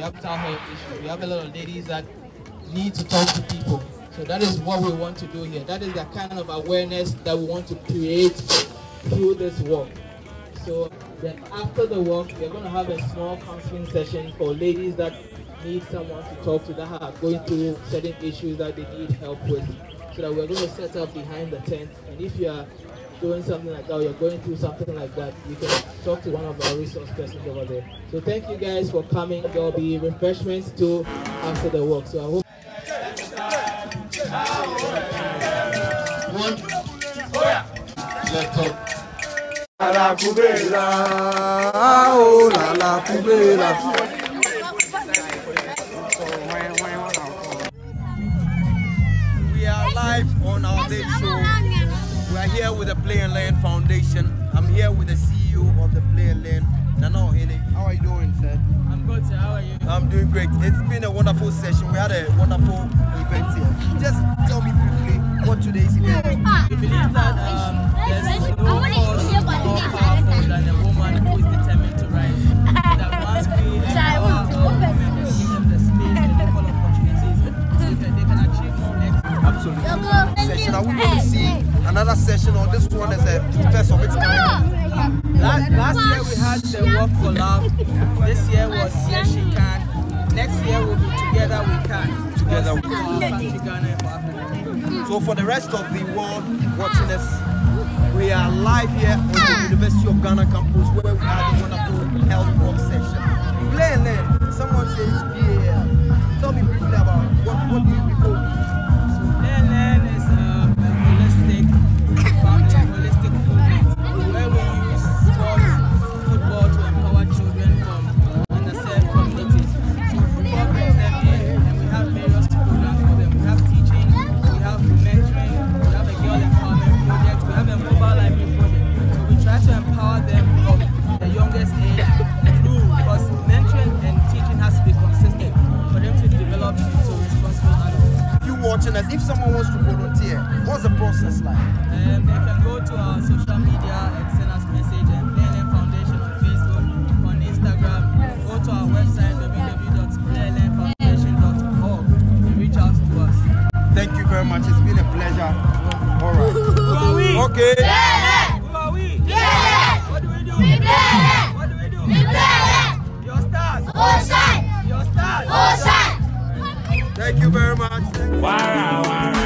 mental health issue. We have a lot of ladies that need to talk to people. So that is what we want to do here. That is the kind of awareness that we want to create through this work. So then after the work, we're going to have a small counseling session for ladies that need someone to talk to, that are going through certain issues that they need help with. So that we're going to set up behind the tent. And if you are doing something like that, or you're going through something like that, you can talk to one of our resource persons over there. So thank you guys for coming. There will be refreshments too after the work. So I hope. Let's talk. La Kubela, oh la Kubela. We are live on our day show. We are here with the Play and Learn Foundation. I'm here with the CEO of the Play and Learn, Nana Ohene. How are you doing, sir? I'm good, sir. How are you? I'm doing great. It's been a wonderful session. We had a wonderful event here. Just tell me briefly what today's event is. We believe that there's no cause more powerful than a woman who is determined to rise. That once we empower our women, we give them the space and equal opportunities, they can achieve more excellence. Absolutely. Session. Are we going to see another session, or this one is a first of its kind? Last year we had the Walk for Love. This year was Yes She Can. Next year we'll be Together We Can. Together We Can. For our country, Ghana, and for Africa. So for the rest of the world watching us, we are live here on the University of Ghana campus, where we had a wonderful health walk session. Play and Learn. Someone says PAL. Tell me briefly about what do you people do? Play and Learn is a holistic movement where we use sports, football to empower children from underserved communities. So football brings them in, and we have various programs for them. We have teaching, we have mentoring, we have a girl empowerment project, we have a mobile library project. So we try to empower them from the youngest age through, because mentoring and teaching has to be consistent for them to develop into responsible adults. If you're watching us, if someone wants to volunteer, what's the process like? They can go to our social media and send us message, and Play and Learn Foundation on Facebook, on Instagram. Go to our website www.playandlearnfoundation.org and reach out to us. Thank you very much. It's been a pleasure. All right. Who are we? Okay. Who are we? What do we do? What do we do? Your stars. Your stars. Thank you very much. Wow.